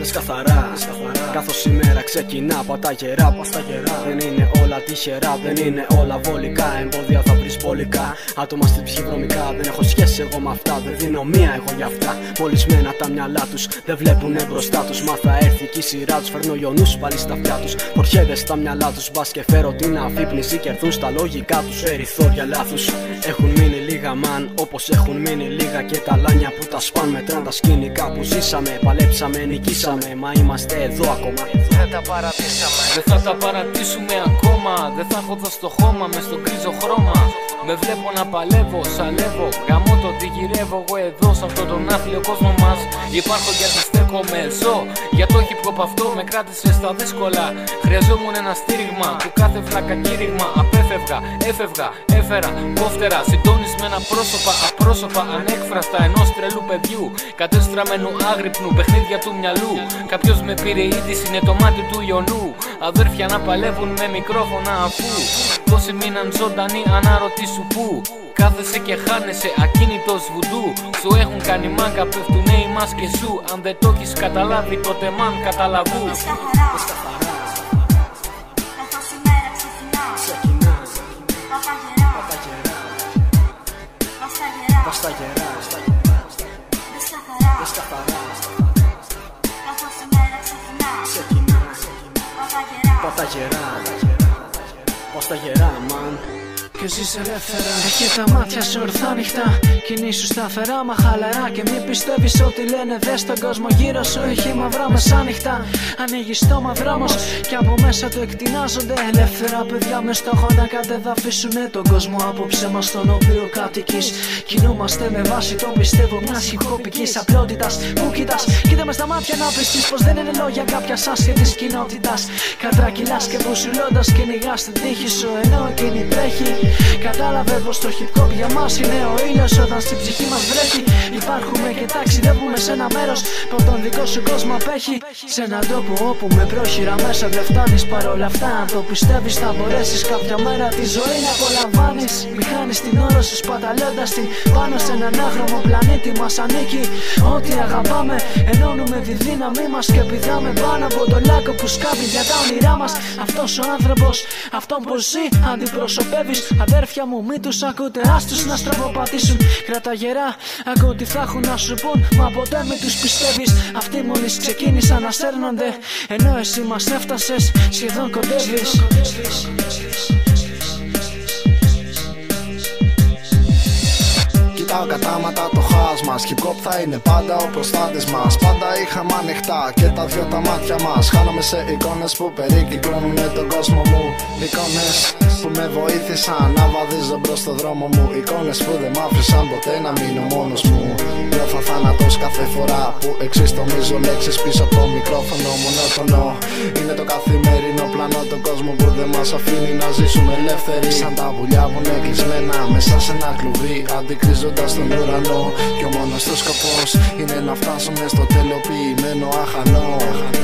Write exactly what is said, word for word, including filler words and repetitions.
δες καθαρά, καθώς η μέρα ξεκινά, πατά γερά, δεν είναι όλα τυχερά, δεν είναι όλα βολικά. Εμπόδια θα βρεις πολικά, άτομα στην ψυχή βρωμικά. Δεν έχω σχέση εγώ με αυτά, δεν δίνω μία εγώ για αυτά. Μολυσμένα τα μυαλά τους, δεν βλέπουνε μπροστά τους. Μα θα έρθει και η σειρά τους, φέρνω ιονούς πάλι στα αυτιά τους. Φορχέδες στα μυαλά τους, μπας και φέρω την αφύπνιση. Κερδούν στα λογικά τους, περιθώρια λάθους. Έχουν μείνει λίγα μαν, όπως έχουν μείνει λίγα και τα λάνια που τα σπάν. Μετράν τα σκηνικά που ζήσαμε, παλέψαμε, νικήσαμε. Μα είμαστε εδώ ακόμα, δεν τα παρατήσαμε. Δεν θα τα παρατήσουμε ακόμα, δεν θα έχω δώσει το χώμα μες στο γκρίζο χρώμα. Με βλέπω να παλεύω, σαλεύω, γαμώ το τι γυρεύω εγώ εδώ σε αυτόν τον άθλιο κόσμο μας. Υπάρχω γιατί στέκομαι, ζω, για το hip hop αυτό με κράτησε στα δύσκολα. Χρειαζόμουν ένα στήριγμα που κάθε βλάκα κήρυγμα. Απέφευγα, έφευγα, έφερα, κόφτερα, συντονισμένα πρόσωπα, απρόσωπα, ανέκφραστα ενός τρελού παιδιού. Κατέστραμμένου άγρυπνου, παιχνίδια του μυαλού. Κάποιος με πήρε είδηση, είναι το μάτι του ιονού. Αδέρφια να παλεύουν με μικρόφωνα αφού τόσοι μείναν ζωντανοί, αναρωτήσου πού. Κάθεσαι και χάνεσαι, ακίνητος βουντού. Σου έχουν κάνει μάγκα, πέφτουνε οι μάσκες σου. Αν δεν το έχεις καταλάβει, τότε μαν καταλαβού. Δες καθαρά, καθώς η μέρα ξεκινά, πατά γερά, πας στα γερά. Δες καθαρά, καθώς η μέρα ξεκινά, πατά γερά, πας στα γερά, μαν. Και ζεις ελεύθερα. Έχει τα μάτια σου ορθά ανοιχτά, κινήσου σταθερά μα χαλαρά. Και μην πιστεύεις ότι λένε, δες τον κόσμο γύρω σου έχει μαυρά μεσάνυχτα. Ανοίγεις το μαυράμος και από μέσα του εκτινάζονται ελεύθερα παιδιά με στόχο να κατεδαφίσουνε τον κόσμο απόψε μας στον οποίο κατοικείς. Κινούμαστε με βάση το πιστεύω μιας χιπκοπικής απλότητας. Πού κοιτάς, κοίτα μες στα μάτια να πιστείς πως δεν είναι λόγια κάποιας άσχετης κοινότητας. Κατρακυλάς και μπουσουλώντας κυνηγάς την τύχη σου ενώ εκείνη τρέχει. Κατάλαβε πως το hip hop για μας είναι ο ήλιος όταν στην ψυχή μας βρέχει. Υπάρχουμε και ταξιδεύουμε σε ένα μέρος που τον δικό σου κόσμο απέχει. Σε έναν τόπο όπου με πρόχειρα μέσα δεν φτάνεις. Παρόλα αυτά αν το πιστεύεις θα μπορέσεις κάποια μέρα τη ζωή να απολαμβάνεις. Μη χάνεις την ώρα σου σπαταλώντας την πάνω σε έναν άγχρωμο πλανήτη μας ανήκει. Ό,τι αγαπάμε ενώνουμε τη δύναμή μας και πηδάμε πάνω από το λάκκο που σκάβει για τα όνειρά μας. Αυτός ο άνθρωπος, αυτόν που ζει αντιπροσωπεύεις. Αδέρφια μου μη τους ακούτε, άστους να στραβοπατήσουν. Κράτα γερά, ακού τι θα έχουν να σου πουν. Μα ποτέ μη τους πιστεύεις, αυτοί μόλις ξεκίνησαν να σέρνονται. Ενώ εσύ μας έφτασες, σχεδόν κοντεύεις. Κοιτάω κατάματα το χάς μας, hip hop θα είναι πάντα ο προστάτης μας. Πάντα είχαμε ανοιχτά και τα δυο τα μάτια μας. Χάνομαι σε εικόνες που περικυκλώνουνε τον κόσμο μου. Εικόνες που με βοήθησαν να βαδίζω μπρος στο δρόμο μου. Εικόνες που δεν μ' άφησαν ποτέ να μείνω μόνος μου. Νιώθω θάνατος κάθε φορά που εξιστομίζω λέξεις πίσω από το μικρόφωνο. Μονότονο είναι το καθημερινό πλανό, τον κόσμο που δεν μας αφήνει να ζήσουμε ελεύθεροι. Σαν τα πουλιά που είναι κλεισμένα μέσα σε ένα κλουβί, αντικρίζοντας τον ουρανό. Και ο μόνος τους σκοπός είναι να φτάσουμε στο τελειοποιημένο αχανό.